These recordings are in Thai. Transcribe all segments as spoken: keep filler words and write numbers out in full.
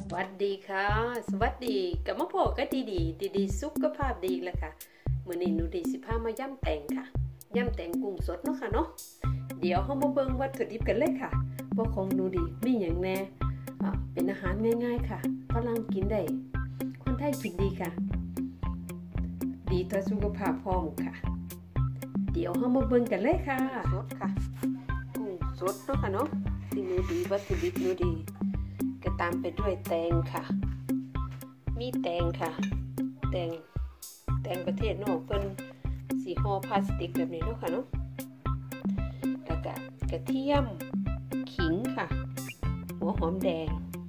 วัสดีค่ะสวัสดีกับมะพร้าวก็ดีดีดีดีสุขภาพดีแหละค่ะมื้อนี้หนูดีสิพามาย่ำแตงค่ะย่ำแตงกุ้งสดเนาะค่ะเนาะเดี๋ยวเฮามาเบิ่งวัตถุดิบกันเลยค่ะว่าของหนูดีมีหยังแน่อ่ะเป็นอาหารง่ายๆค่ะฝรั่งกินได้คนไทยกินดีค่ะดีต่อสุขภาพพร้อมค่ะเดี๋ยวเฮามาเบิ่งกันเลยค่ะสดค่ะกุ้งสดเนาะค่ะเนาะที่หนูดีวัตถุดิบหนูดีก็ตามไปด้วยแตงค่ะมีแตงค่ะแตงแตงประเทศนอกเพิ่นสีห่อพลาสติกแบบนี้เนาะค่ะเนาะแล้วก็กระเทียมขิงค่ะหัวหอมแดง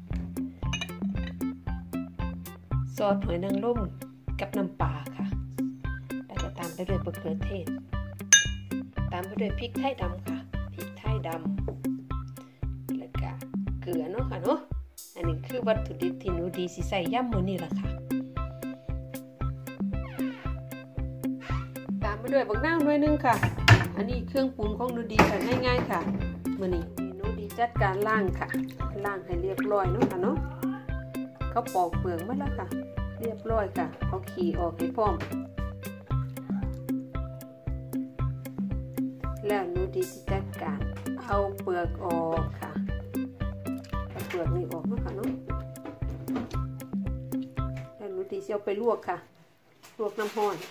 ซอสหอยนางรมกับน้ำปลาค่ะแล้วก็ตามไปด้วยมะเขือเทศตามไปด้วยพริกไทยดำค่ะพริกไทยดำแล้วก็เกลือเนาะค่ะเนาะอันนี้คือวัตถุดิบที่หนูดีสิใส่ย่ำมื้อนี้ล่ะค่ะตามไปด้วยบักนาวหน่อยนึงค่ะอันนี้เครื่องปรุงของหนูดีค่ะง่ายๆค่ะมื้อนี้หนูดีจัดการล้างค่ะล้างให้เรียบร้อยเนาะค่ะเนาะเขาปอกเปลือกมาแล้วค่ะเรียบร้อยค่ะเอาขี้ออกให้พร้อมแล้วหนูดีสิจัดการเอาเปลือกออกค่ะเปลือกนี่ออกเนาะค่ะเนาะแล้วหนูดีสิเอาไปลวกค่ะลวกน้ำร้อน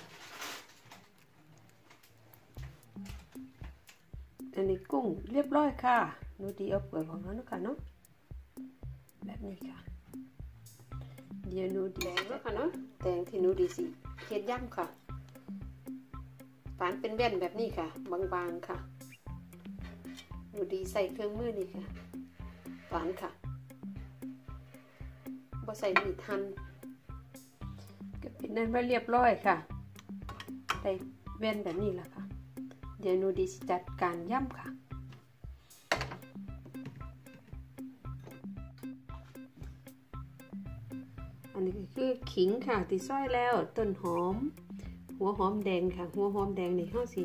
อันนี้กุ้งเรียบร้อยค่ะหนูดีเอาเปลือกออกแล้วเนาะค่ะเนาะแบบนี้ค่ะเดี๋ยวหนูดีแตงเนาะค่ะเนาะแตงที่หนูดีสิเฮ็ดย่ำค่ะฝานเป็นแว่นแบบนี้ค่ะบางๆค่ะหนูดีใส่เครื่องมือนี่ค่ะฝานค่ะบ่ใส่มีดหั่นก็เป็นนั้นไว้เรียบร้อยค่ะได้แว่นแบบนี้ล่ะค่ะเดี๋ยวหนูดีสิจัดการย่ำค่ะอันนี้ก็คือขิงค่ะที่ซอยแล้วต้นหอมหัวหอมแดงค่ะหัวหอมแดงนี่เฮาสิ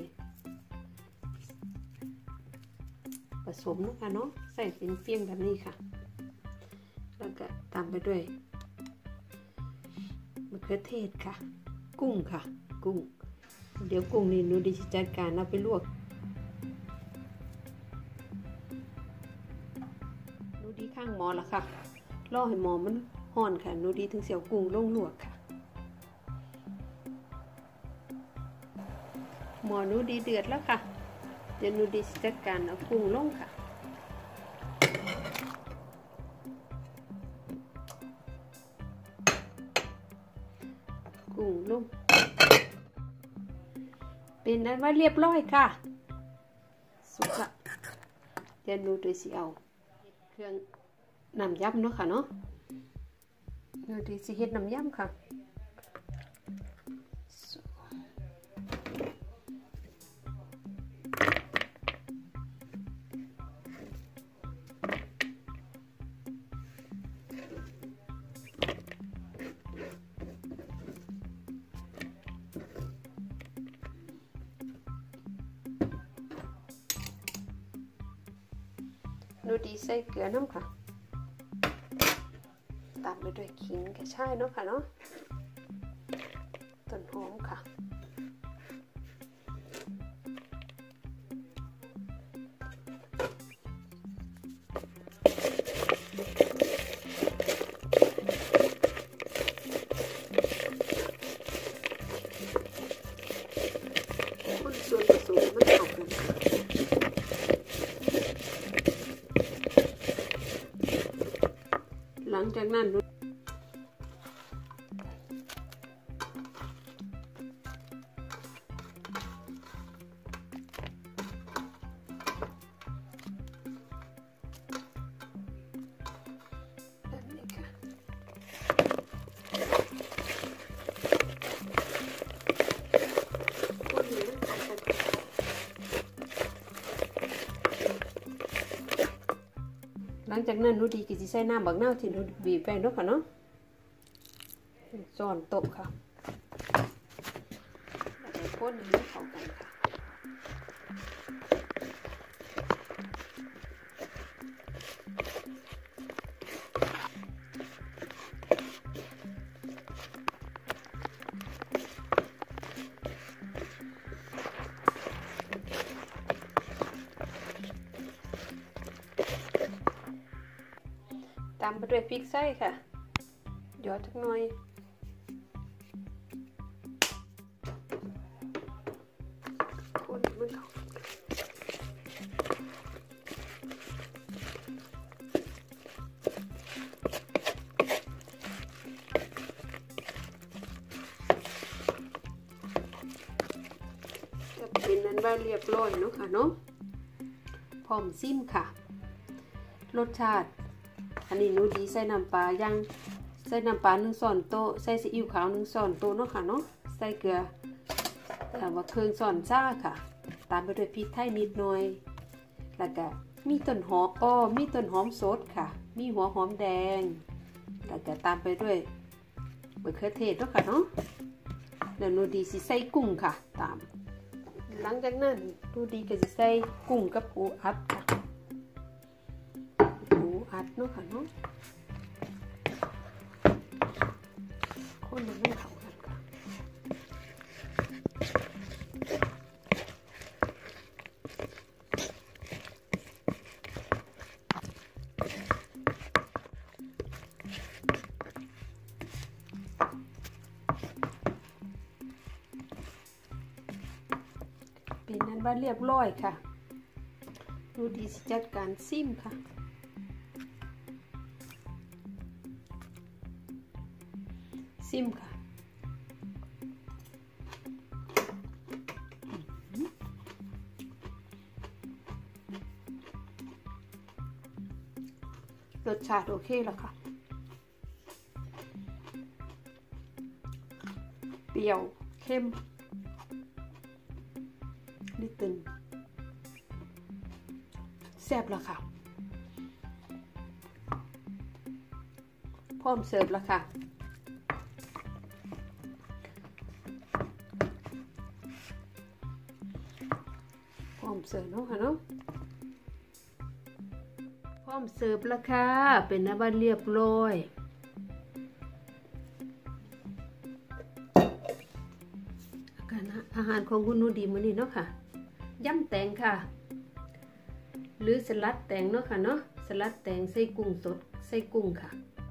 ผสมนะคะเนาะใส่เป็นเปียงแบบนี้ค่ะแล้วก็ตามไปด้วยมะเขือเทศค่ะกุ้งค่ะกุ้งเดี๋ยวกุ้งนี่หนูดีจัดการเอาไปลวกหนูดีข้างหม้อละค่ะรอให้หม้อมันร้อนค่ะหนูดีถึงเสียวกุ้งลงลวกค่ะหม้อหนูดีเดือดแล้วค่ะเดี๋ยวหนูดีจัดการเอากุ้งลงค่ะกุ้งลงเป็นนั้นว่าเรียบร้อยค่ะสุกละเดี๋ยวหนูดีสิเอาเครื่องน้ำยำเนาะค่ะเนาะหนูดีสิเฮ็ดน้ำยำค่ะหนูดีใส่เกลือน้ำค่ะตามไปด้วยขิงกระชายเนาะค่ะเนาะต้นหอมค่ะคนส่วนผสมมันเข้ากันค่ะหลังจากนั้นแบบนี้ค่ะคนนี้มันเข้ากันหลังจากนั้นหนูดีก็สิใส่น้ำบักนาวที่หนูบีบไปเนาะค่ะเนาะช้อนโต๊ะค่ะแล้วก็คนให้เข้ากันค่ะ แตามไปด้วยพริกไส้ค่ะหยอดสักหน่อยคนมันเข้าเป็นนั้นว่าเรียบร้อยเนาะค่ะเนาะพร้อมซิมค่ะรสชาติอันนี้หนูดีใส่น้ำปลาย่างใส่น้ำปลาหนึ่งช้อนโต๊ะใส่ซีอิ๊วขาวหนึ่งช้อนโต๊ะเนาะค่ะเนาะใส่เกลือถามว่าเครื่องช้อนซ่าค่ะตามไปด้วยพริกไทยนิดหน่อยแล้วก็มีต้นหอมอ้อมีต้นหอมสดค่ะมีหัวหอมแดงแล้วก็ตามไปด้วยมะเขือเทศเนาะค่ะเนาะแล้วหนูดีสิใส่กุ้งค่ะตามหลังจากนั้นหนูดีก็สิใส่กุ้งกับปูอัดค่ะปูอัดเนาะค่ะเนาะคนมันไม่เข้ากันค่ะเป็นนั้นว่าเรียบร้อยค่ะดูดีสิจัดการซิมค่ะซิมค่ะรสชาติโอเคแล้วค่ะเปรี้ยวเข้มนิดนึงแซ่บแล้วค่ะพร้อมเสิร์ฟแล้วค่ะพร้อมเสิร์ฟเนาะค่ะเนาะพร้อมเสิร์ฟแล้วค่ะเป็นน้ำมันเรียบร้อยอาหารของคุณนูดีมื้อนี้เนาะค่ะยำแตงค่ะหรือสลัดแตงเนาะค่ะเนาะสลัดแตงใส่กุ้งสดใส่กุ้งค่ะ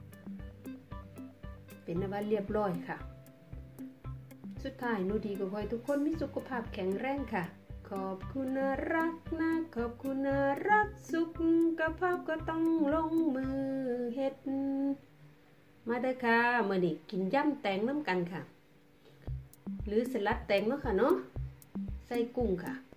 เป็นน้ำมันเรียบร้อยค่ะสุดท้ายนูดีก็ขอให้ทุกคนมีสุขภาพแข็งแรงค่ะขอบคุณนะรักนะขอบคุณนะรักสุขภาพก็ต้องลงมือเฮ็ดมาเด้อค่ะมื้อนี้กินยำแตงน้ำกันค่ะหรือสลัดแตงเนาะค่ะเนาะใส่กุ้งค่ะ